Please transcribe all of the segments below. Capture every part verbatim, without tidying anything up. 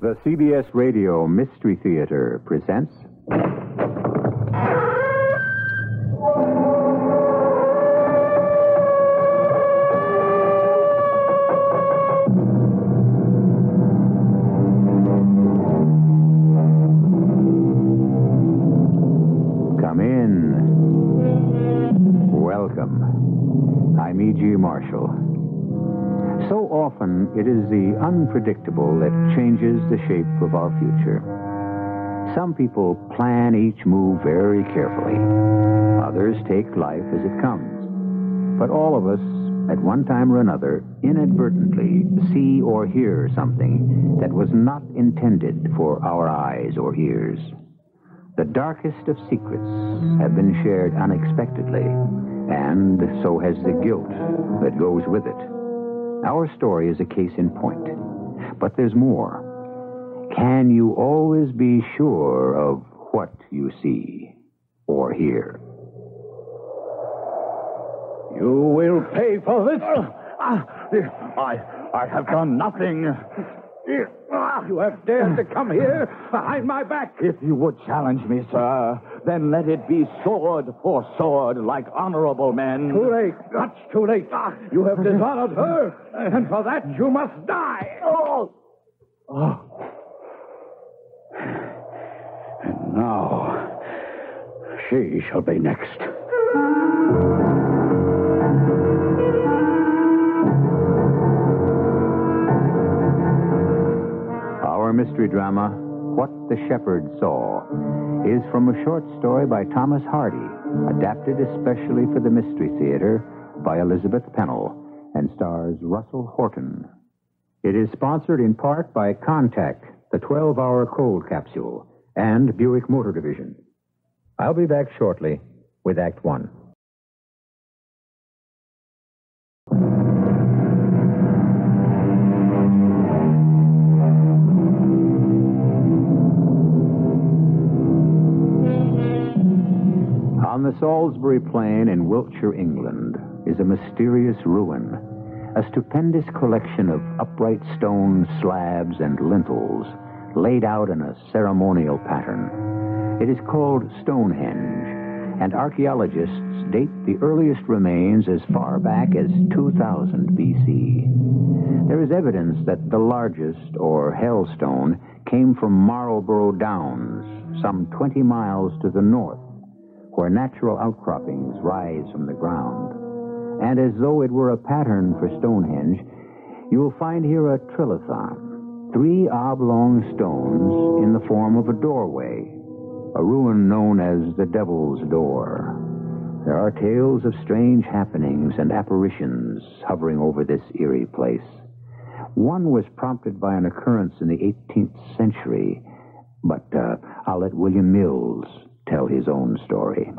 The C B S Radio Mystery Theater presents... Come in. Welcome. I'm E G. Marshall. So often, it is the unpredictable that changes the shape of our future. Some people plan each move very carefully. Others take life as it comes. But all of us, at one time or another, inadvertently see or hear something that was not intended for our eyes or ears. The darkest of secrets have been shared unexpectedly, and so has the guilt that goes with it. Our story is a case in point. But there's more. Can you always be sure of what you see or hear? You will pay for this. I, I have done nothing. You have dared to come here behind my back. If you would challenge me, sir, then let it be sword for sword, like honorable men. Too late. Much too late. You have dishonored her, and for that you must die. Oh. Oh. And now, she shall be next. Our mystery drama, What the Shepherd Saw, is from a short story by Thomas Hardy, adapted especially for the Mystery Theater by Elizabeth Pennell, and stars Russell Horton. It is sponsored in part by Contact, the twelve-hour cold capsule, and Buick Motor Division. I'll be back shortly with Act One. On the Salisbury Plain in Wiltshire, England, is a mysterious ruin, a stupendous collection of upright stone slabs and lintels laid out in a ceremonial pattern. It is called Stonehenge, and archaeologists date the earliest remains as far back as two thousand B C. There is evidence that the largest, or Hellstone, came from Marlborough Downs, some twenty miles to the north, where natural outcroppings rise from the ground. And as though it were a pattern for Stonehenge, you will find here a trilithon, three oblong stones in the form of a doorway, a ruin known as the Devil's Door. There are tales of strange happenings and apparitions hovering over this eerie place. One was prompted by an occurrence in the eighteenth century, but uh, I'll let William Mills tell his own story.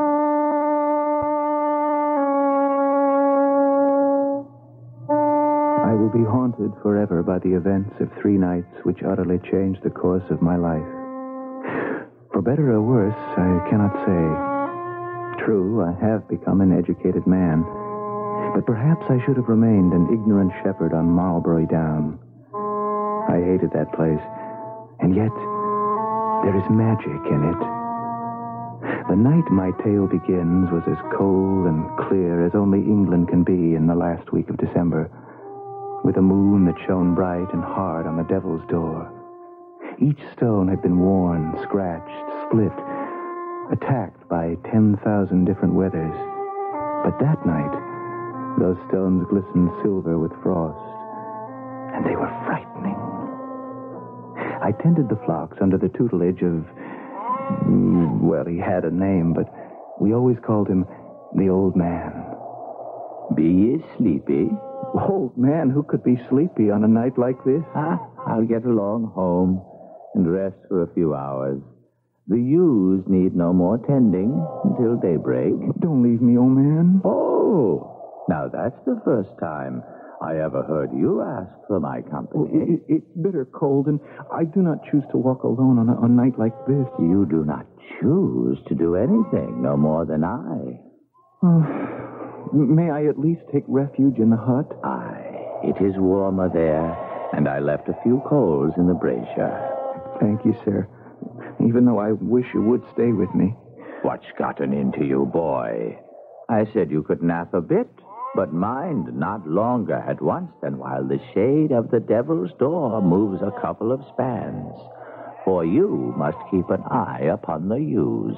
I will be haunted forever by the events of three nights which utterly changed the course of my life. For better or worse, I cannot say. True, I have become an educated man, but perhaps I should have remained an ignorant shepherd on Marlborough Down. I hated that place, and yet there is magic in it. The night my tale begins was as cold and clear as only England can be in the last week of December, with a moon that shone bright and hard on the Devil's Door. Each stone had been worn, scratched, split, attacked by ten thousand different weathers. But that night, those stones glistened silver with frost, and they were frightening. I tended the flocks under the tutelage of... Well, he had a name, but we always called him the Old Man. Be ye sleepy? Old man, who could be sleepy on a night like this? Ah, I'll get along home and rest for a few hours. The ewes need no more tending until daybreak. Don't leave me, old man. Oh, now that's the first time I ever heard you ask for my company. Well, it, it's bitter cold, and I do not choose to walk alone on a, a night like this. You do not choose to do anything, no more than I. Oh, may I at least take refuge in the hut? Aye, it is warmer there, and I left a few coals in the brazier. Thank you, sir. Even though I wish you would stay with me. What's gotten into you, boy? I said you could nap a bit, but mind not longer at once than while the shade of the devil's door moves a couple of spans. For you must keep an eye upon the ewes.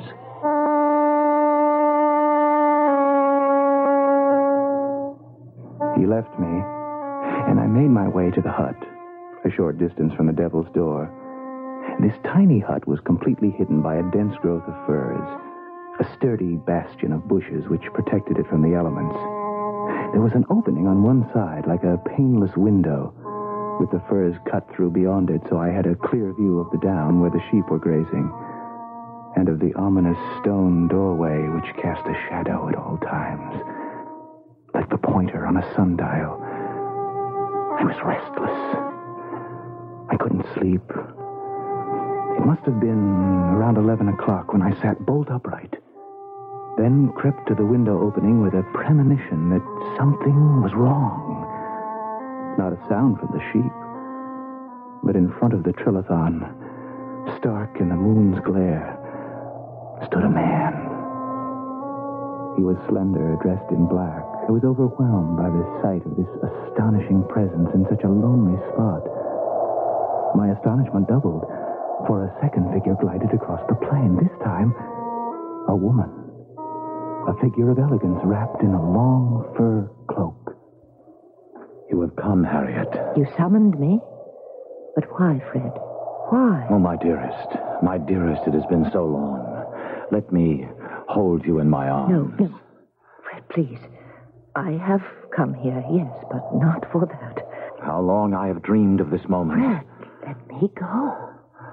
He left me, and I made my way to the hut, a short distance from the devil's door. This tiny hut was completely hidden by a dense growth of firs, a sturdy bastion of bushes which protected it from the elements. There was an opening on one side, like a paneless window, with the firs cut through beyond it, so I had a clear view of the down where the sheep were grazing, and of the ominous stone doorway which cast a shadow at all times, like the pointer on a sundial. I was restless. I couldn't sleep. It must have been around eleven o'clock when I sat bolt upright, then crept to the window opening with a premonition that something was wrong. Not a sound from the sheep, but in front of the trilithon, stark in the moon's glare, stood a man. He was slender, dressed in black. I was overwhelmed by the sight of this astonishing presence in such a lonely spot. My astonishment doubled, for a second figure glided across the plain. This time, a woman. A figure of elegance wrapped in a long fur cloak. You have come, Harriet. You summoned me? But why, Fred? Why? Oh, my dearest. My dearest, it has been so long. Let me hold you in my arms. No, no. Fred, please. I have come here, yes, but not for that. How long I have dreamed of this moment. Fred, let me go.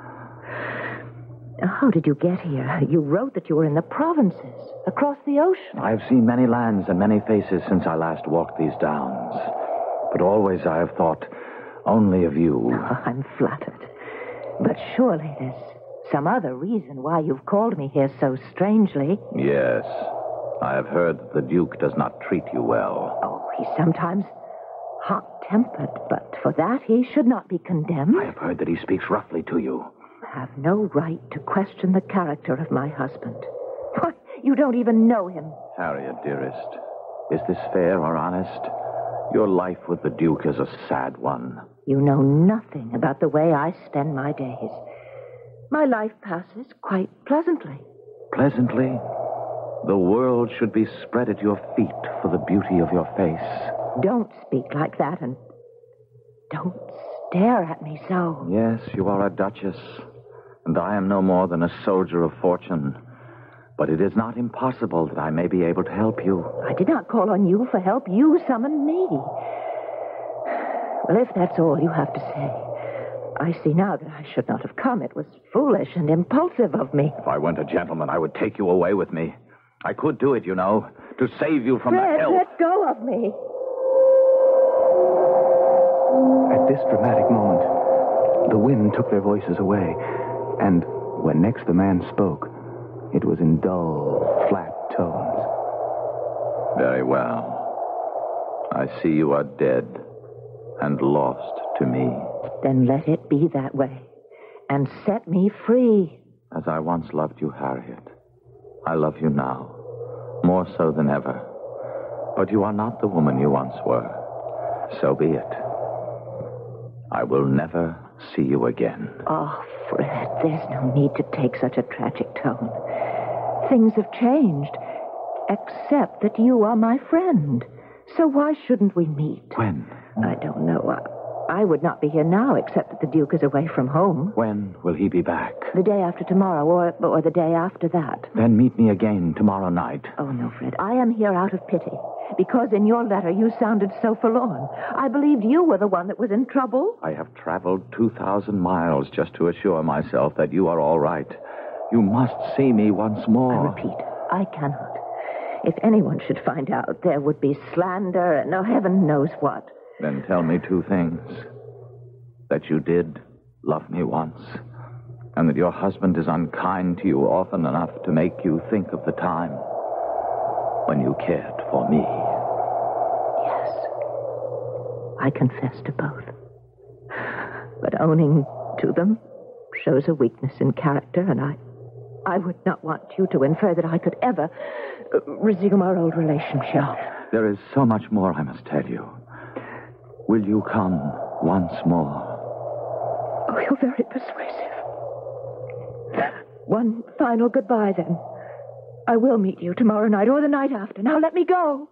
How did you get here? You wrote that you were in the provinces, across the ocean. I have seen many lands and many faces since I last walked these downs. But always I have thought only of you. Oh, I'm flattered. But surely there's some other reason why you've called me here so strangely. Yes. I have heard that the Duke does not treat you well. Oh, he's sometimes hot-tempered, but for that he should not be condemned. I have heard that he speaks roughly to you. I have no right to question the character of my husband. Why, you don't even know him. Harriet, dearest, is this fair or honest? Your life with the Duke is a sad one. You know nothing about the way I spend my days. My life passes quite pleasantly. Pleasantly? The world should be spread at your feet for the beauty of your face. Don't speak like that, and don't stare at me so. Yes, you are a duchess, and I am no more than a soldier of fortune. But it is not impossible that I may be able to help you. I did not call on you for help. You summoned me. Well, if that's all you have to say, I see now that I should not have come. It was foolish and impulsive of me. If I weren't a gentleman, I would take you away with me. I could do it, you know, to save you from Fred, the hell. let go of me. At this dramatic moment, the wind took their voices away, and when next the man spoke, it was in dull, flat tones. Very well. I see you are dead and lost to me. Then let it be that way, and set me free. As I once loved you, Harriet, I love you now, more so than ever. But you are not the woman you once were. So be it. I will never see you again. Oh, Fred, there's no need to take such a tragic tone. Things have changed, except that you are my friend. So why shouldn't we meet? When? I don't know. I, I would not be here now, except that the Duke is away from home. When will he be back? The day after tomorrow, or, or the day after that. Then meet me again tomorrow night. Oh, no, Fred. I am here out of pity. Because in your letter you sounded so forlorn. I believed you were the one that was in trouble. I have traveled two thousand miles just to assure myself that you are all right. You must see me once more. I repeat, I cannot. If anyone should find out, there would be slander and oh, heaven knows what. Then tell me two things. That you did love me once, and that your husband is unkind to you often enough to make you think of the time when you cared for me. Yes. I confess to both. But owning to them shows a weakness in character, and I, I would not want you to infer that I could ever uh, resume our old relationship. There is so much more I must tell you. Will you come once more? Oh, you're very persuasive. One final goodbye, then. I will meet you tomorrow night or the night after. Now let me go.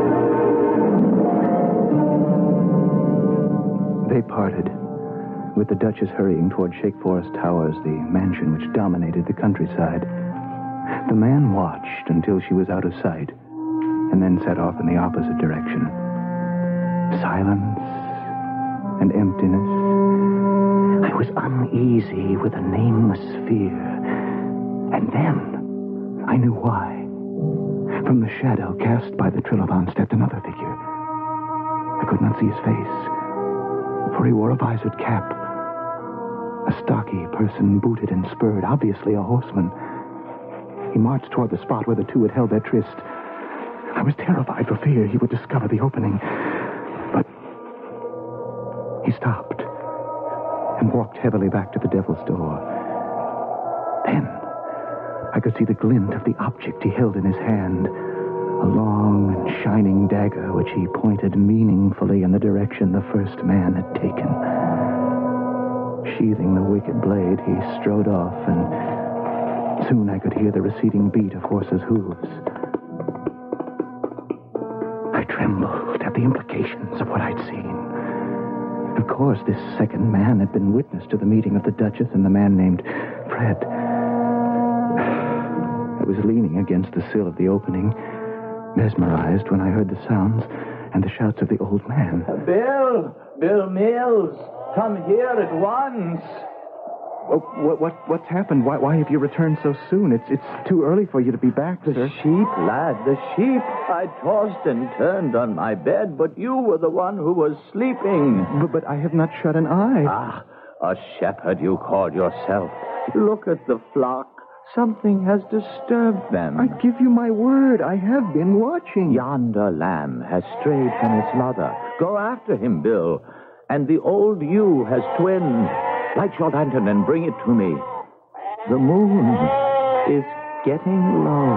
They parted, with the Duchess hurrying toward Shake Forest Towers, the mansion which dominated the countryside. The man watched until she was out of sight, and then set off in the opposite direction. Silence and emptiness. I was uneasy with a nameless fear. And then I knew why. From the shadow cast by the Trilobon stepped another figure. I could not see his face, for he wore a visored cap. A stocky person, booted and spurred, obviously a horseman. He marched toward the spot where the two had held their tryst. I was terrified for fear he would discover the opening. But he stopped and walked heavily back to the Devil's Door. Then I could see the glint of the object he held in his hand, a long and shining dagger which he pointed meaningfully in the direction the first man had taken. Sheathing the wicked blade, he strode off, and soon I could hear the receding beat of horses' hooves. I trembled at the implications of what I'd seen. Of course, this second man had been witness to the meeting of the Duchess and the man named Fred. I was leaning against the sill of the opening, mesmerized when I heard the sounds and the shouts of the old man. Bill! Bill Mills! Come here at once! Oh, what, what, what's happened? Why, why have you returned so soon? It's, it's too early for you to be back, the sir. The sheep, lad, the sheep. I tossed and turned on my bed, but you were the one who was sleeping. But, but I have not shut an eye. Ah, a shepherd you call yourself. Look at the flock. Something has disturbed them. I give you my word. I have been watching. Yonder lamb has strayed from its mother. Go after him, Bill. And the old ewe has twinned. Light your lantern and bring it to me. The moon is getting low.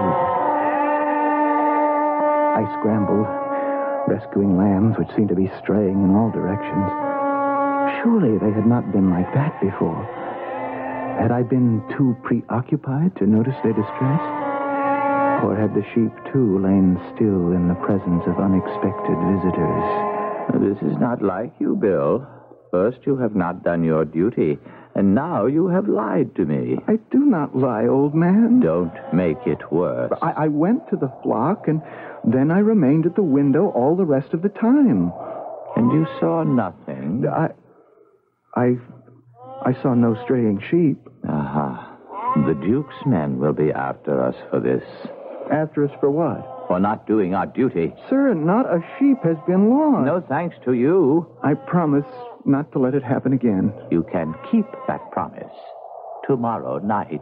I scrambled, rescuing lambs which seemed to be straying in all directions. Surely they had not been like that before. Had I been too preoccupied to notice their distress? Or had the sheep, too, lain still in the presence of unexpected visitors? This is not like you, Bill. First, you have not done your duty, and now you have lied to me. I do not lie, old man. Don't make it worse. I, I went to the flock, and then I remained at the window all the rest of the time. And you saw nothing? I... I... I saw no straying sheep. Aha. The Duke's men will be after us for this. After us for what? For not doing our duty. Sir, not a sheep has been lost. No thanks to you. I promise not to let it happen again. You can keep that promise tomorrow night.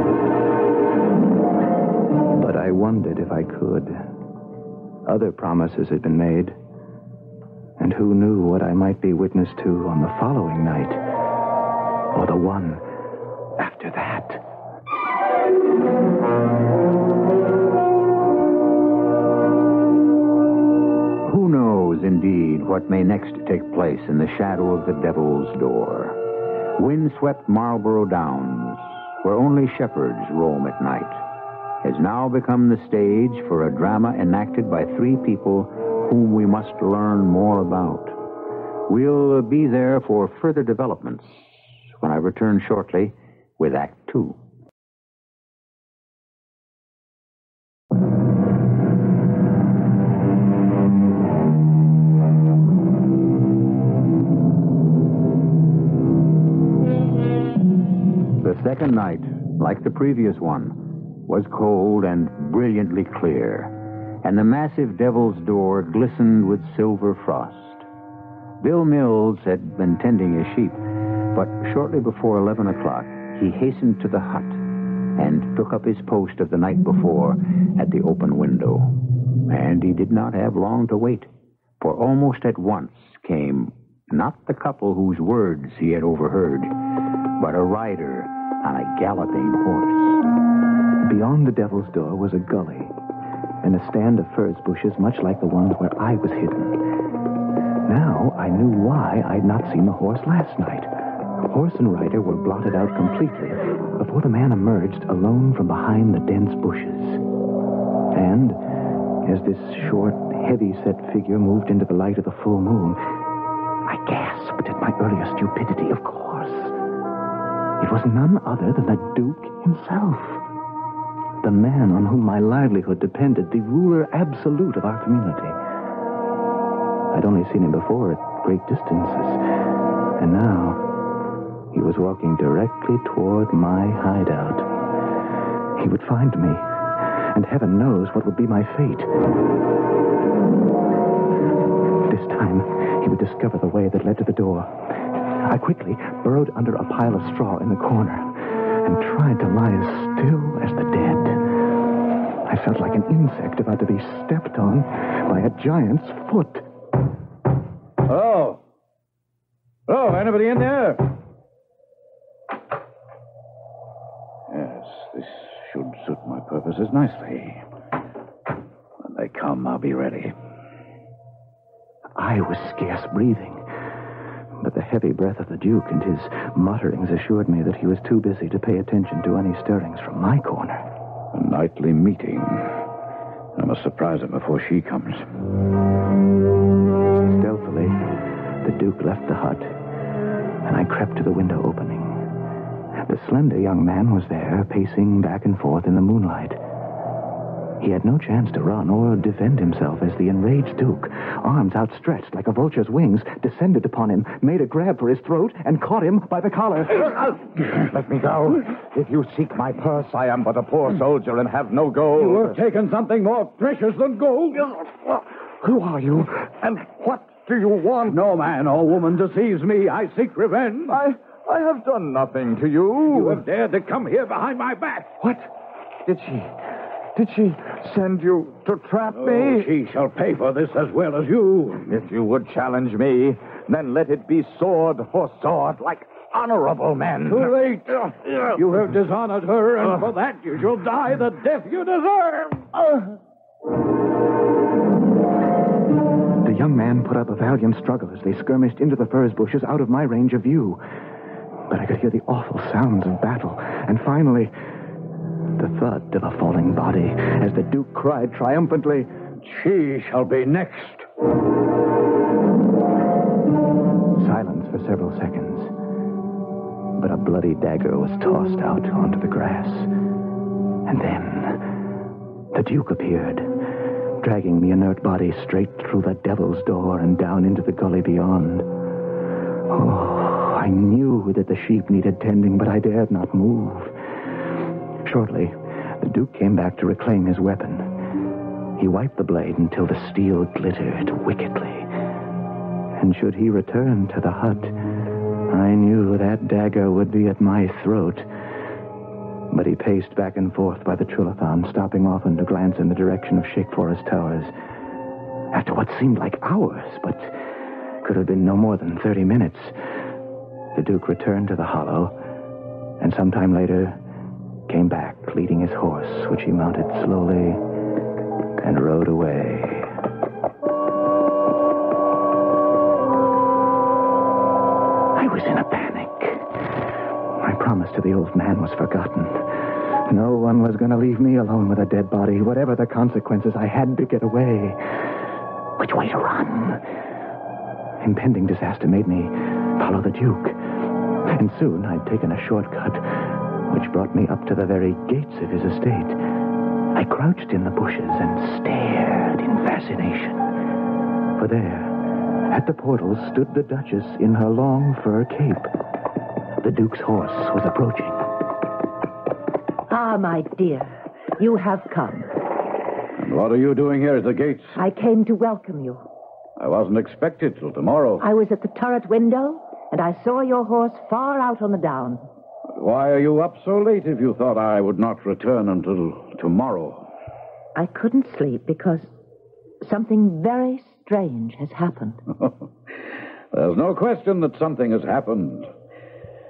But I wondered if I could. Other promises had been made. And who knew what I might be witness to on the following night? Or the one after that. Who knows, indeed, what may next take place in the shadow of the Devil's Door? Windswept Marlborough Downs, where only shepherds roam at night, has now become the stage for a drama enacted by three people whom we must learn more about. We'll be there for further developments when I return shortly with Act Two. The second night, like the previous one, was cold and brilliantly clear, and the massive Devil's Door glistened with silver frost. Bill Mills had been tending his sheep, but shortly before eleven o'clock, he hastened to the hut and took up his post of the night before at the open window. And he did not have long to wait, for almost at once came not the couple whose words he had overheard, but a rider on a galloping horse. Beyond the Devil's Door was a gully and a stand of furze bushes much like the ones where I was hidden. Now I knew why I'd not seen the horse last night. Horse and rider were blotted out completely before the man emerged alone from behind the dense bushes. And as this short, heavy-set figure moved into the light of the full moon, I gasped at my earlier stupidity. Of course, it was none other than the Duke himself. The man on whom my livelihood depended, the ruler absolute of our community. I'd only seen him before at great distances, and now he was walking directly toward my hideout. He would find me, and heaven knows what would be my fate. This time, he would discover the way that led to the door. I quickly burrowed under a pile of straw in the corner and tried to lie as still as the dead. I felt like an insect about to be stepped on by a giant's foot. Hello? Hello, anybody in there? Yes, this should suit my purposes nicely. When they come, I'll be ready. I was scarce breathing, but the heavy breath of the Duke and his mutterings assured me that he was too busy to pay attention to any stirrings from my corner. A nightly meeting. I must surprise her before she comes. Stealthily, the Duke left the hut, and I crept to the window opening. The slender young man was there, pacing back and forth in the moonlight. He had no chance to run or defend himself as the enraged Duke, arms outstretched like a vulture's wings, descended upon him, made a grab for his throat, and caught him by the collar. Let me go. If you seek my purse, I am but a poor soldier and have no gold. You have taken something more precious than gold. Who are you, and what do you want? No man or woman deceives me. I seek revenge. I, I have done nothing to you. You have dared to come here behind my back. What? Did she... Did she send you to trap oh, me? She shall pay for this as well as you. If you would challenge me, then let it be sword for sword, like honorable men. Too late. You have dishonored her, and for that you shall die the death you deserve. The young man put up a valiant struggle as they skirmished into the furze bushes out of my range of view. But I could hear the awful sounds of battle, and finally... the thud of a falling body as the Duke cried triumphantly, "She shall be next." Silence for several seconds. But a bloody dagger was tossed out onto the grass. And then the Duke appeared, dragging the inert body straight through the Devil's Door and down into the gully beyond. Oh, I knew that the sheep needed tending, but I dared not move. Shortly, the Duke came back to reclaim his weapon. He wiped the blade until the steel glittered wickedly. And should he return to the hut, I knew that dagger would be at my throat. But he paced back and forth by the trilithon, stopping often to glance in the direction of Shake Forest Towers. After what seemed like hours, but could have been no more than thirty minutes, the Duke returned to the hollow, and sometime later... came back, leading his horse, which he mounted slowly and rode away. I was in a panic. My promise to the old man was forgotten. No one was going to leave me alone with a dead body. Whatever the consequences, I had to get away. Which way to run? Impending disaster made me follow the Duke. And soon I'd taken a shortcut, which brought me up to the very gates of his estate. I crouched in the bushes and stared in fascination. For there, at the portals, stood the Duchess in her long fur cape. The Duke's horse was approaching. Ah, my dear, you have come. And what are you doing here at the gates? I came to welcome you. I wasn't expected till tomorrow. I was at the turret window, and I saw your horse far out on the down. Why are you up so late if you thought I would not return until tomorrow? I couldn't sleep because something very strange has happened. There's no question that something has happened.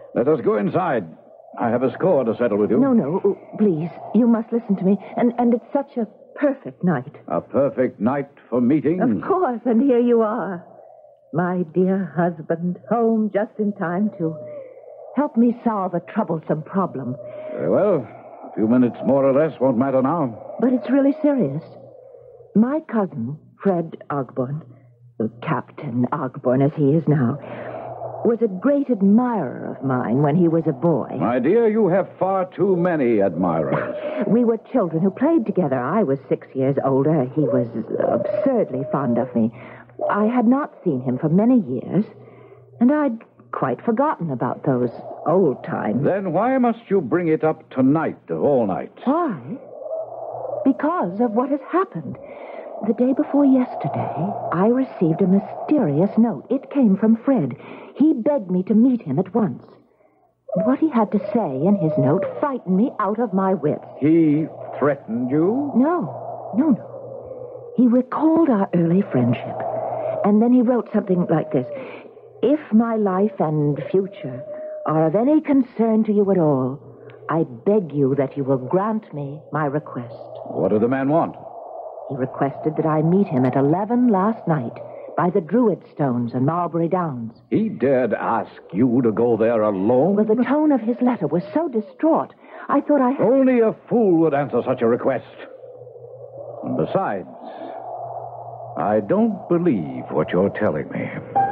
Let us go inside. I have a score to settle with you. No, no, please. You must listen to me. And, and it's such a perfect night. A perfect night for meeting? Of course, and here you are. My dear husband, home just in time to help me solve a troublesome problem. Very well. A few minutes more or less won't matter now. But it's really serious. My cousin, Fred Ogborn, Captain Ogborn as he is now, was a great admirer of mine when he was a boy. My dear, you have far too many admirers. We were children who played together. I was six years older. He was absurdly fond of me. I had not seen him for many years, and I'd quite forgotten about those old times. Then why must you bring it up tonight, of all nights? Why? Because of what has happened. The day before yesterday, I received a mysterious note. It came from Fred. He begged me to meet him at once. What he had to say in his note frightened me out of my wits. He threatened you? No, no, no. He recalled our early friendship. And then he wrote something like this. If my life and future are of any concern to you at all, I beg you that you will grant me my request. What did the man want? He requested that I meet him at eleven last night by the Druid Stones and Marlbury Downs. He dared ask you to go there alone? Well, the tone of his letter was so distraught, I thought I had... Only a fool would answer such a request. And besides, I don't believe what you're telling me. They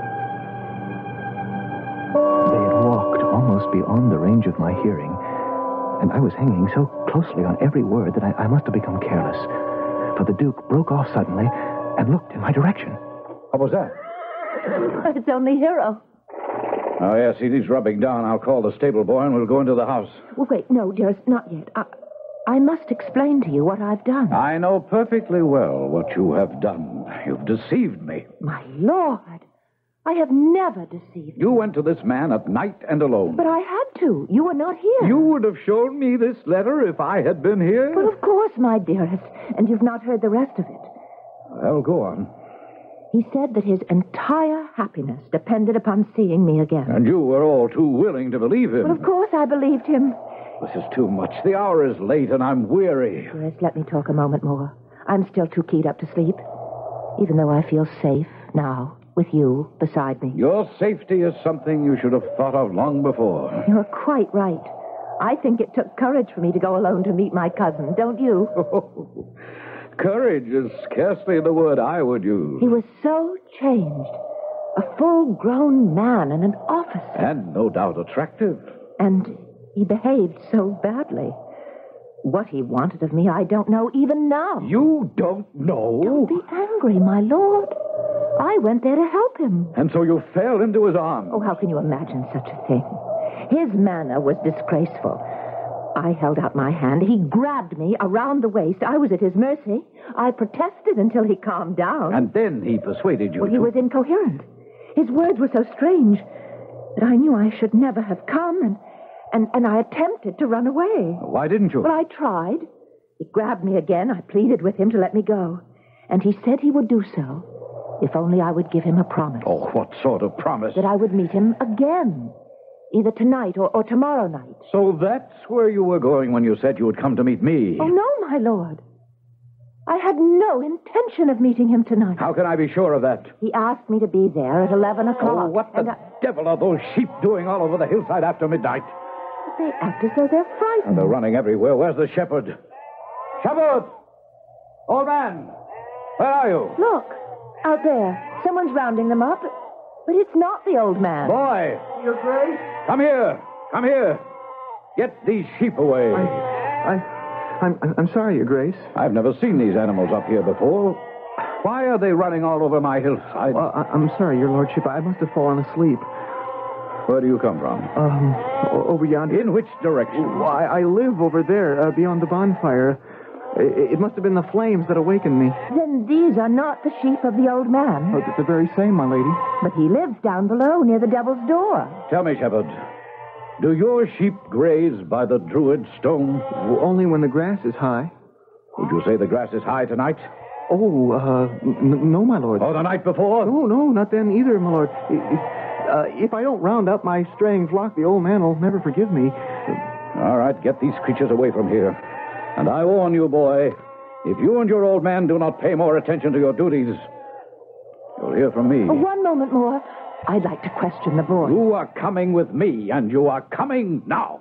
had walked almost beyond the range of my hearing, and I was hanging so closely on every word that I, I must have become careless. For the Duke broke off suddenly and looked in my direction. What was that? It's only Hero. Oh, yes, he's rubbing down. I'll call the stable boy and we'll go into the house. Well, wait, no, dearest, not yet. I, I must explain to you what I've done. I know perfectly well what you have done. You've deceived me. My Lord, I have never deceived you. You went to this man at night and alone. But I had to. You were not here. You would have shown me this letter if I had been here? Well, of course, my dearest. And you've not heard the rest of it. Well, go on. He said that his entire happiness depended upon seeing me again. And you were all too willing to believe him. Well, of course I believed him. This is too much. The hour is late and I'm weary. Dearest, let me talk a moment more. I'm still too keyed up to sleep, even though I feel safe now with you beside me. Your safety is something you should have thought of long before. You're quite right. I think it took courage for me to go alone to meet my cousin, don't you? Oh, courage is scarcely the word I would use. He was so changed. A full-grown man and an officer. And no doubt attractive. And he behaved so badly. What he wanted of me, I don't know even now. You don't know? Don't be angry, my lord. I went there to help him. And so you fell into his arms? Oh, how can you imagine such a thing? His manner was disgraceful. I held out my hand. He grabbed me around the waist. I was at his mercy. I protested until he calmed down. And then he persuaded you well, to... he was incoherent. His words were so strange that I knew I should never have come, and, and, and I attempted to run away. Why didn't you? Well, I tried. He grabbed me again. I pleaded with him to let me go. And he said he would do so if only I would give him a promise. Oh, what sort of promise? That I would meet him again. Either tonight or, or tomorrow night. So that's where you were going when you said you would come to meet me? Oh, no, my lord. I had no intention of meeting him tonight. How can I be sure of that? He asked me to be there at eleven o'clock. Oh, what the I... devil are those sheep doing all over the hillside after midnight? They act as though they're frightened. And they're running everywhere. Where's the shepherd? Shepherd! Old man! Where are you? Look, out there. Someone's rounding them up. But it's not the old man. Boy! Your Grace? Come here! Come here! Get these sheep away. I... I... I'm, I'm sorry, Your Grace. I've never seen these animals up here before. Why are they running all over my hillside? Well, I, I'm sorry, Your Lordship. I must have fallen asleep. Where do you come from? Um, o- over yonder. In which direction? Well, I, I live over there, uh, beyond the bonfire. It, it must have been the flames that awakened me. Then these are not the sheep of the old man. Oh, the very same, my lady. But he lives down below near the Devil's Door. Tell me, shepherd, do your sheep graze by the Druid Stone? Well, only when the grass is high. Would you say the grass is high tonight? Oh, uh, n- no, my lord. Oh, the night before? No, no, not then either, my lord. I- I- Uh, if I don't round up my straying flock, the old man will never forgive me. All right, get these creatures away from here. And I warn you, boy, if you and your old man do not pay more attention to your duties, you'll hear from me. Oh, one moment more. I'd like to question the boy. You are coming with me, and you are coming now.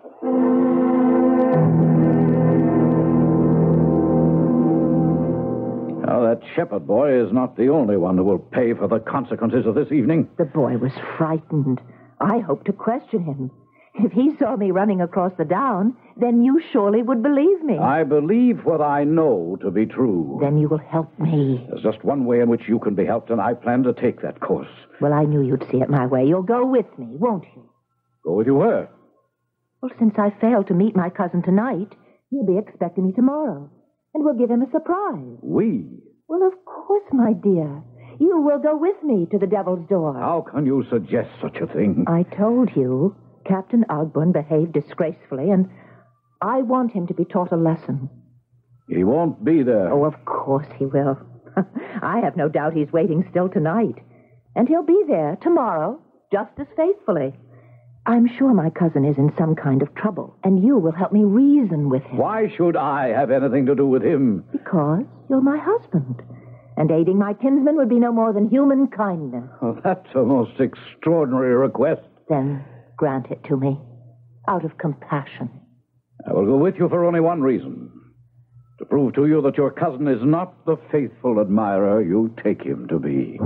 Now, that shepherd boy is not the only one who will pay for the consequences of this evening. The boy was frightened. I hoped to question him. If he saw me running across the down, then you surely would believe me. I believe what I know to be true. Then you will help me. There's just one way in which you can be helped, and I plan to take that course. Well, I knew you'd see it my way. You'll go with me, won't you? Go with you where? Well, since I failed to meet my cousin tonight, he'll be expecting me tomorrow. And we'll give him a surprise. We? Well, of course, my dear. You will go with me to the Devil's Door. How can you suggest such a thing? I told you Captain Ogburn behaved disgracefully, and I want him to be taught a lesson. He won't be there. Oh, of course he will. I have no doubt he's waiting still tonight. And he'll be there tomorrow, just as faithfully. I'm sure my cousin is in some kind of trouble, and you will help me reason with him. Why should I have anything to do with him? Because you're my husband. And aiding my kinsman would be no more than human kindness. Oh, that's a most extraordinary request. Then grant it to me, out of compassion. I will go with you for only one reason. To prove to you that your cousin is not the faithful admirer you take him to be.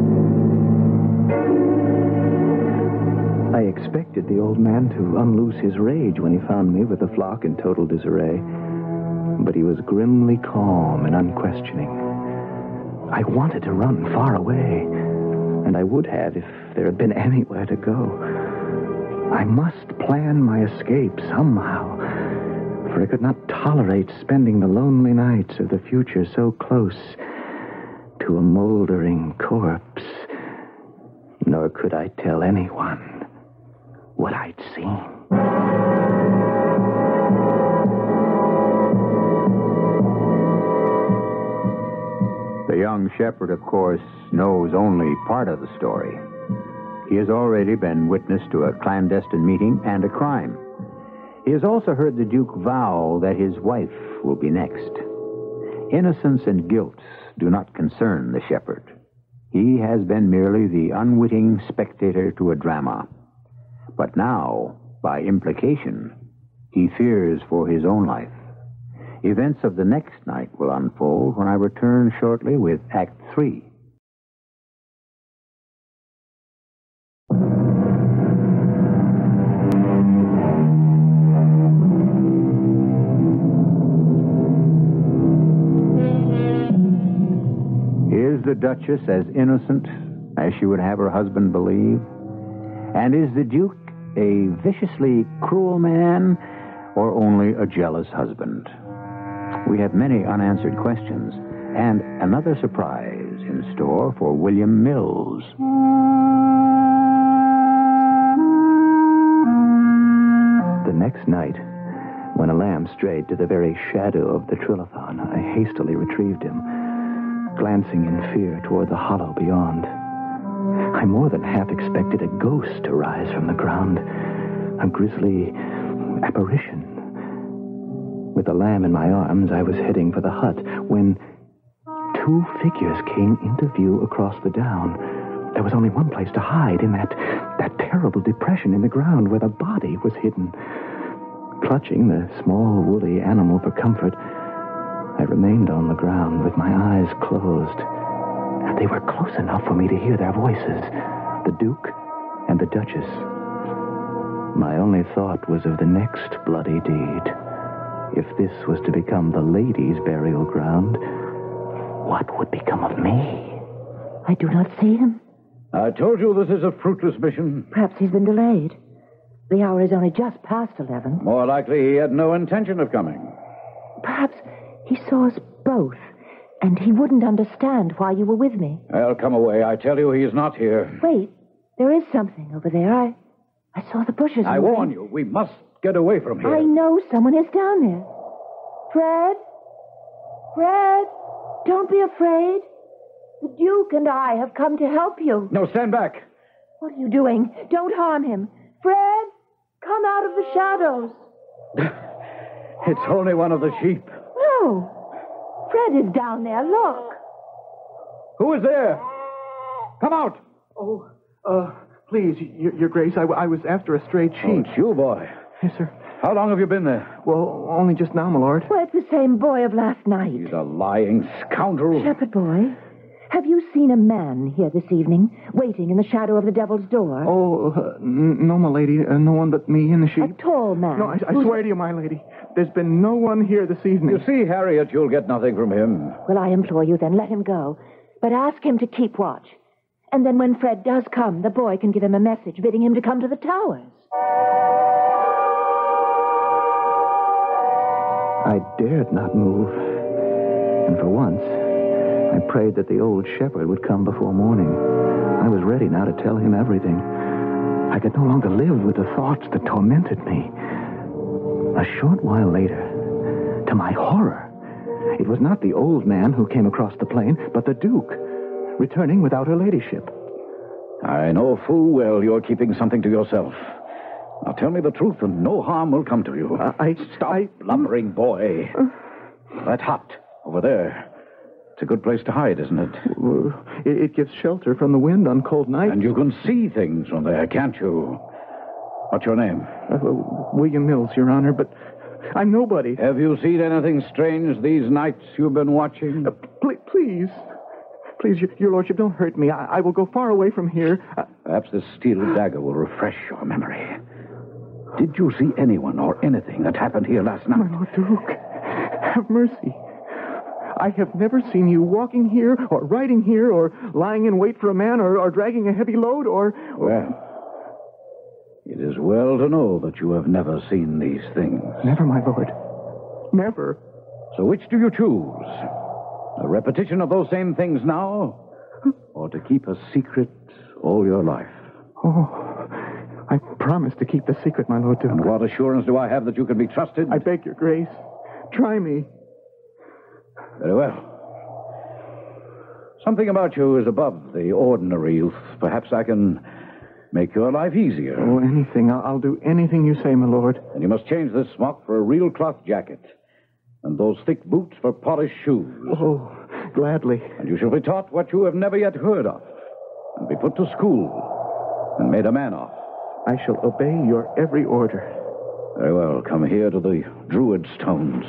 I expected the old man to unloose his rage when he found me with the flock in total disarray. But he was grimly calm and unquestioning. I wanted to run far away, and I would have if there had been anywhere to go. I must plan my escape somehow, for I could not tolerate spending the lonely nights of the future so close to a moldering corpse. Nor could I tell anyone what I'd seen. The young shepherd, of course, knows only part of the story. He has already been witness to a clandestine meeting and a crime. He has also heard the Duke vow that his wife will be next. Innocence and guilt do not concern the shepherd. He has been merely the unwitting spectator to a drama. But now, by implication, he fears for his own life. Events of the next night will unfold when I return shortly with Act Three. Is the Duchess as innocent as she would have her husband believe? And is the Duke a viciously cruel man or only a jealous husband? We have many unanswered questions and another surprise in store for William Mills. The next night, when a lamb strayed to the very shadow of the trilithon, I hastily retrieved him, glancing in fear toward the hollow beyond. I more than half expected a ghost to rise from the ground, a grisly apparition. With the lamb in my arms, I was heading for the hut when two figures came into view across the down. There was only one place to hide, in that, that terrible depression in the ground where the body was hidden. Clutching the small, woolly animal for comfort, I remained on the ground with my eyes closed. They were close enough for me to hear their voices, the Duke and the Duchess. My only thought was of the next bloody deed. If this was to become the lady's burial ground, what would become of me? I do not see him. I told you this is a fruitless mission. Perhaps he's been delayed. The hour is only just past eleven. More likely he had no intention of coming. Perhaps he saw us both, and he wouldn't understand why you were with me. Well, come away. I tell you, he is not here. Wait, there is something over there. I, I saw the bushes. I moving. warn you, we must get away from here. I know someone is down there. Fred? Fred? Don't be afraid. The Duke and I have come to help you. No, stand back. What are you doing? Don't harm him. Fred, come out of the shadows. It's only one of the sheep. No. Fred is down there. Look. Who is there? Come out. Oh, uh, please, your, your Grace, I, I was after a stray Oh, sheep. it's you, boy. Yes, sir. How long have you been there? Well, only just now, my lord. Well, it's the same boy of last night. He's a lying scoundrel. Shepherd boy, have you seen a man here this evening, waiting in the shadow of the devil's door? Oh, uh, n- no, my lady. Uh, no one but me and the A sheep. tall man. No, I, I swear to you, my lady, there's been no one here this evening. You see, Harriet, you'll get nothing from him. Well, I implore you then, let him go. But ask him to keep watch. And then when Fred does come, the boy can give him a message bidding him to come to the towers. I dared not move. And for once, I prayed that the old shepherd would come before morning. I was ready now to tell him everything. I could no longer live with the thoughts that tormented me. A short while later, to my horror, it was not the old man who came across the plain, but the Duke, returning without her ladyship. I know full well you're keeping something to yourself. Now tell me the truth and no harm will come to you. Uh, I... Stop I... blubbering, boy. Uh, that hut over there. It's a good place to hide, isn't it? It, it gives shelter from the wind on cold nights. And you can see things from there, can't you? What's your name? Uh, William Mills, Your Honor, but I'm nobody. Have you seen anything strange these nights you've been watching? Uh, pl- please. Please, your, your lordship, don't hurt me. I, I will go far away from here. Uh, Perhaps this steel dagger will refresh your memory. Did you see anyone or anything that happened here last night? My Lord Duke, have mercy. I have never seen you walking here, or riding here, or lying in wait for a man, or, or dragging a heavy load, or... Well, it is well to know that you have never seen these things. Never, my lord. Never. So which do you choose? A repetition of those same things now? Or to keep a secret all your life? Oh, I promise to keep the secret, my Lord Duke. And what assurance do I have that you can be trusted? I beg your grace. Try me. Very well. Something about you is above the ordinary youth. Perhaps I can make your life easier. Oh, anything. I'll, I'll do anything you say, my lord. And you must change this smock for a real cloth jacket. And those thick boots for polished shoes. Oh, gladly. And you shall be taught what you have never yet heard of. And be put to school. And made a man of. I shall obey your every order. Very well. Come here to the Druid stones.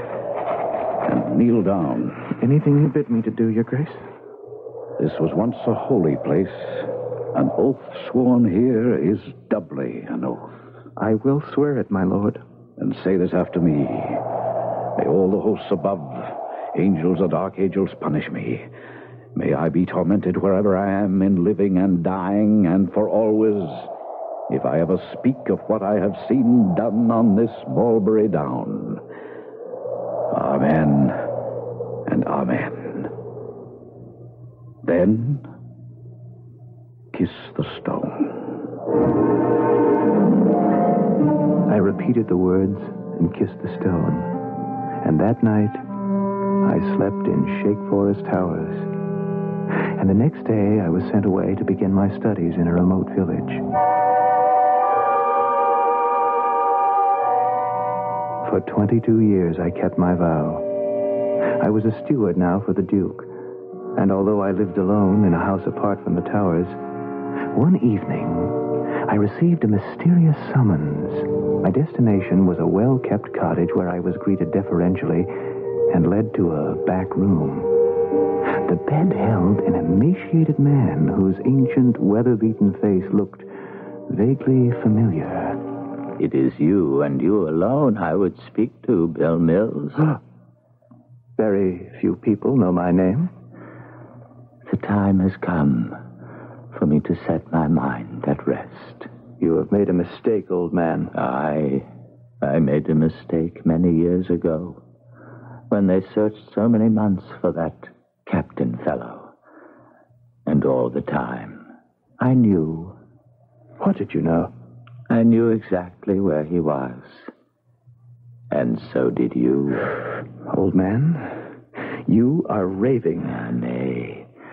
And kneel down. Anything you bid me to do, your grace? This was once a holy place. An oath sworn here is doubly an oath. I will swear it, my lord. And say this after me. May all the hosts above, angels and archangels, punish me. May I be tormented wherever I am, in living and dying, and for always, if I ever speak of what I have seen done on this Mulberry Down. Amen and amen. Then, kiss the stone. I repeated the words and kissed the stone. And that night, I slept in Shake Forest Towers. And the next day, I was sent away to begin my studies in a remote village. For twenty-two years, I kept my vow. I was a steward now for the Duke. And although I lived alone in a house apart from the towers, one evening, I received a mysterious summons. My destination was a well-kept cottage where I was greeted deferentially and led to a back room. The bed held an emaciated man whose ancient, weather-beaten face looked vaguely familiar. It is you and you alone I would speak to, Bill Mills. Very few people know my name. The time has come for me to set my mind at rest. You have made a mistake, old man. I... I made a mistake many years ago when they searched so many months for that captain fellow. And all the time, I knew. What did you know? I knew exactly where he was. And so did you. Old man, you are raving. Ah, nay. My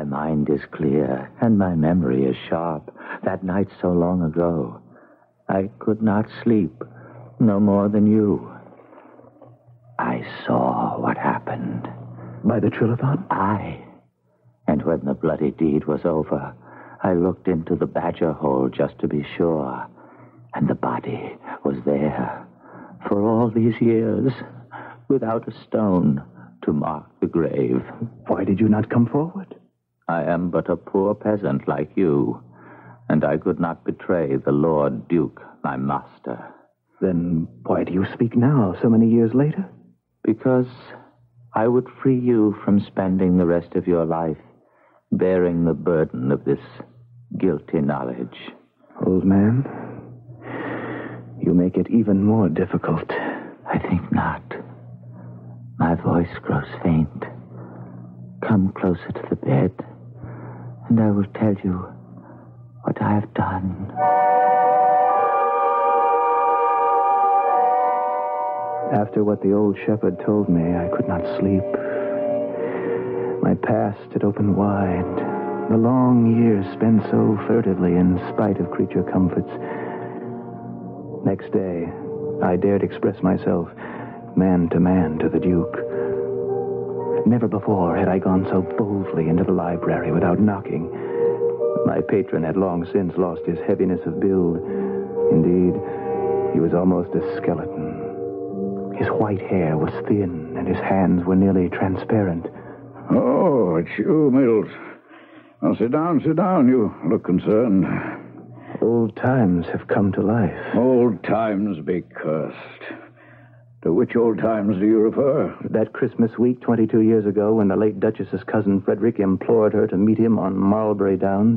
My mind is clear, and my memory is sharp. That night so long ago, I could not sleep, no more than you. I saw what happened. By the Trillathon? Aye. And when the bloody deed was over, I looked into the badger hole just to be sure. And the body was there for all these years, without a stone to mark the grave. Why did you not come forward? I am but a poor peasant like you, and I could not betray the Lord Duke, my master. Then why do you speak now, so many years later? Because I would free you from spending the rest of your life bearing the burden of this guilty knowledge. Old man, you make it even more difficult. I think not. My voice grows faint. Come closer to the bed, and I will tell you what I have done. After what the old shepherd told me, I could not sleep. My past had opened wide. The long years spent so furtively in spite of creature comforts. Next day, I dared express myself man to man to the Duke. Never before had I gone so boldly into the library without knocking. My patron had long since lost his heaviness of build. Indeed, he was almost a skeleton. His white hair was thin, and his hands were nearly transparent. Oh, it's you, Mills. Now, sit down, sit down. You look concerned. Old times have come to life. Old times be cursed. To which old times do you refer? That Christmas week twenty-two years ago when the late Duchess's cousin Frederick implored her to meet him on Marlbury Downs.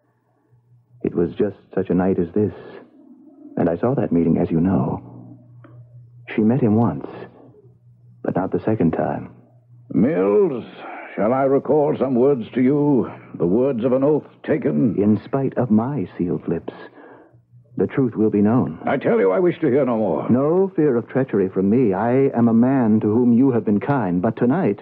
It was just such a night as this. And I saw that meeting, as you know. She met him once, but not the second time. Mills, shall I recall some words to you? The words of an oath taken? In spite of my sealed lips, the truth will be known. I tell you, I wish to hear no more. No fear of treachery from me. I am a man to whom you have been kind. But tonight,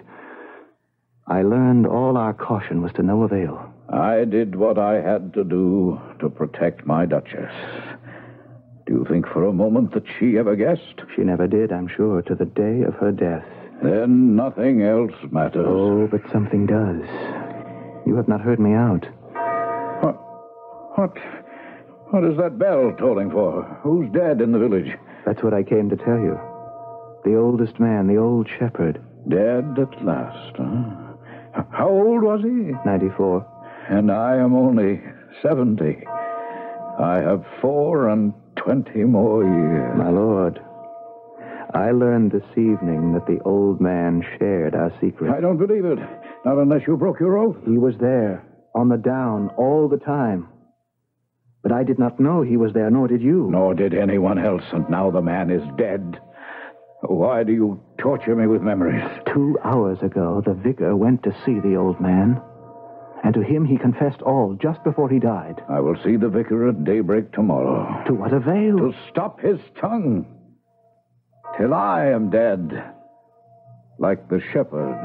I learned all our caution was to no avail. I did what I had to do to protect my Duchess. Do you think for a moment that she ever guessed? She never did, I'm sure, to the day of her death. Then nothing else matters. Oh, but something does. You have not heard me out. What? What? What is that bell tolling for? Who's dead in the village? That's what I came to tell you. The oldest man, the old shepherd. Dead at last, huh? How old was he? Ninety-four. And I am only seventy. I have four and twenty more years. My lord, I learned this evening that the old man shared our secret. I don't believe it. Not unless you broke your oath. He was there, on the down, all the time. But I did not know he was there, nor did you. Nor did anyone else, and now the man is dead. Why do you torture me with memories? Two hours ago, the vicar went to see the old man. And to him he confessed all just before he died. I will see the vicar at daybreak tomorrow. To what avail? To stop his tongue. Till I am dead. Like the shepherd.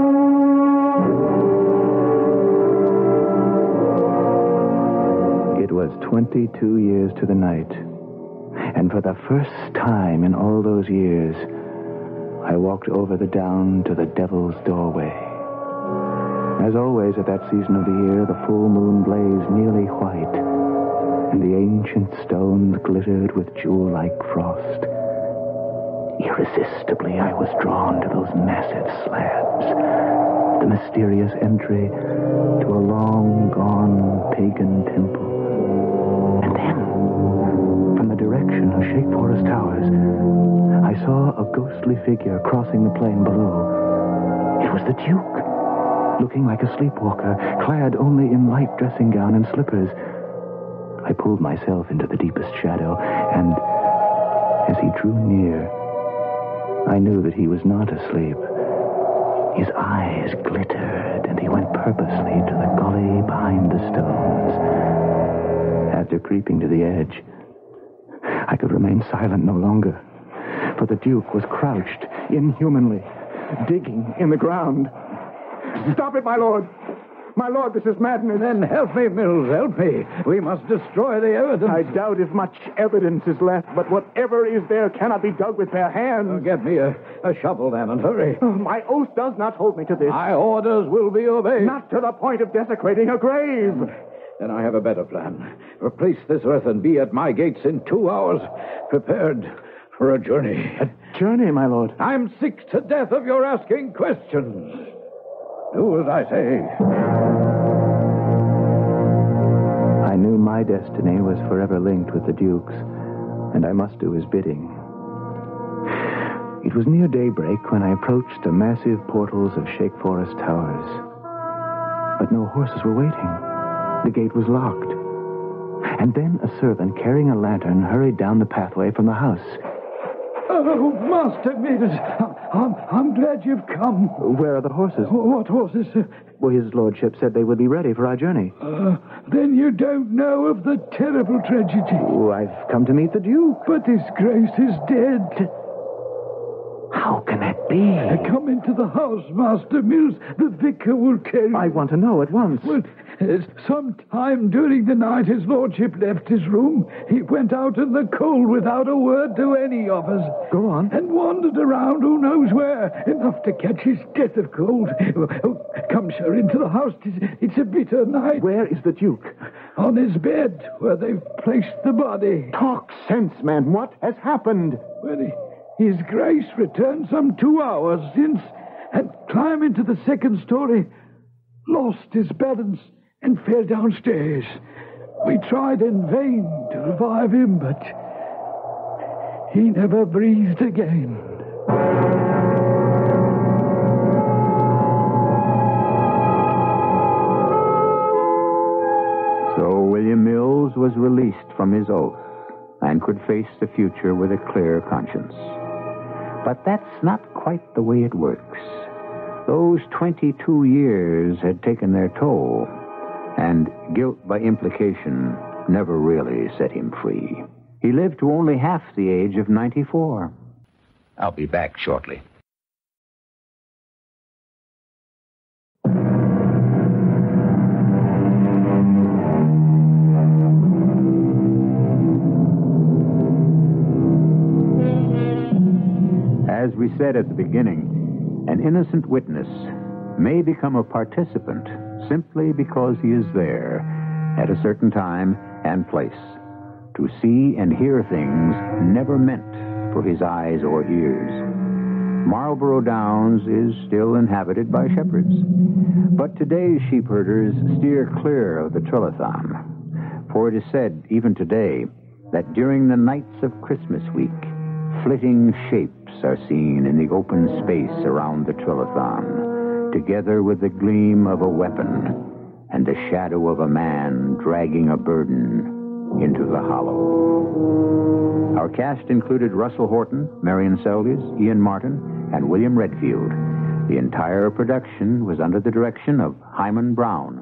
It was twenty-two years to the night. And for the first time in all those years, I walked over the down to the devil's doorway. As always at that season of the year, the full moon blazed nearly white, and the ancient stones glittered with jewel-like frost. Irresistibly, I was drawn to those massive slabs, the mysterious entry to a long-gone pagan temple. And then, from the direction of Shake Forest Towers, I saw a ghostly figure crossing the plain below. It was the Duke, looking like a sleepwalker, clad only in light dressing gown and slippers. I pulled myself into the deepest shadow, and as he drew near, I knew that he was not asleep. His eyes glittered, and he went purposely to the gully behind the stones. After creeping to the edge, I could remain silent no longer, for the Duke was crouched inhumanly, digging in the ground. Stop it, my lord! My lord, this is madness. Then help me, Mills, help me. We must destroy the evidence. I doubt if much evidence is left, but whatever is there cannot be dug with bare hands. Oh, get me a, a shovel, then, and hurry. Oh, my oath does not hold me to this. My orders will be obeyed. Not to the point of desecrating a grave. Then I have a better plan. Replace this earth and be at my gates in two hours, prepared for a journey. A journey, my lord? I'm sick to death of your asking questions. Do as I say. I knew my destiny was forever linked with the Duke's, and I must do his bidding. It was near daybreak when I approached the massive portals of Shake Forest Towers. But no horses were waiting. The gate was locked. And then a servant carrying a lantern hurried down the pathway from the house. Oh, Master Mills, I'm, I'm glad you've come. Where are the horses? What horses? Well, his lordship said they would be ready for our journey. Uh, then you don't know of the terrible tragedy. Oh, I've come to meet the Duke. But his grace is dead. How can that be? Come into the house, Master Mills. The vicar will carry you. I want to know at once. Well, uh, sometime during the night his lordship left his room. He went out in the cold without a word to any of us. Go on. And wandered around who knows where, enough to catch his death of cold. Oh, come, sir, into the house. It's, it's a bitter night. Where is the Duke? On his bed, where they've placed the body. Talk sense, man. What has happened? Well, he... His Grace returned some two hours since and climbed into the second story, lost his balance, and fell downstairs. We tried in vain to revive him, but he never breathed again. So William Mills was released from his oath and could face the future with a clear conscience. But that's not quite the way it works. Those twenty-two years had taken their toll, and guilt by implication never really set him free. He lived to only half the age of ninety-four. I'll be back shortly. As we said at the beginning, an innocent witness may become a participant simply because he is there at a certain time and place to see and hear things never meant for his eyes or ears. Marlborough Downs is still inhabited by shepherds, but today's sheepherders steer clear of the Trillathon, for it is said even today that during the nights of Christmas week, flitting shapes are seen in the open space around the Trillathon, together with the gleam of a weapon and the shadow of a man dragging a burden into the hollow. Our cast included Russell Horton, Marion Seldes, Ian Martin, and William Redfield. The entire production was under the direction of Hyman Brown.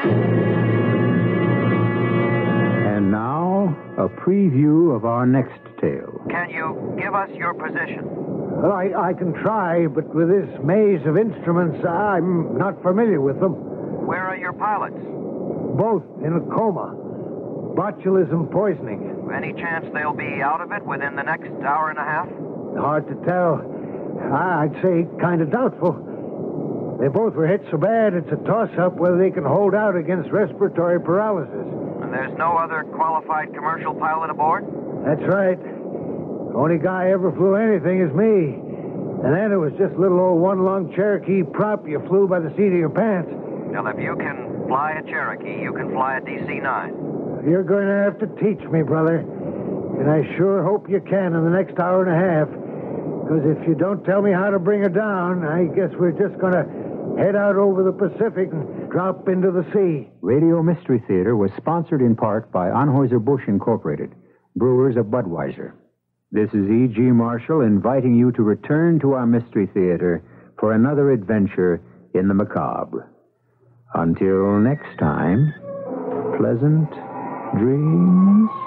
And now, a preview of our next tale. Can you give us your position? Well, I, I can try, but with this maze of instruments, I'm not familiar with them. Where are your pilots? Both in a coma. Botulism poisoning. Any chance they'll be out of it within the next hour and a half? Hard to tell. I'd say kind of doubtful. They both were hit so bad, it's a toss-up whether they can hold out against respiratory paralysis. And there's no other qualified commercial pilot aboard? That's right. Only guy ever flew anything is me. And then it was just little old one-lung Cherokee prop you flew by the seat of your pants. Now, if you can fly a Cherokee, you can fly a D C nine. You're going to have to teach me, brother. And I sure hope you can in the next hour and a half. Because if you don't tell me how to bring her down, I guess we're just going to head out over the Pacific and drop into the sea. Radio Mystery Theater was sponsored in part by Anheuser-Busch Incorporated, brewers of Budweiser. This is E G. Marshall inviting you to return to our Mystery Theater for another adventure in the macabre. Until next time, pleasant dreams.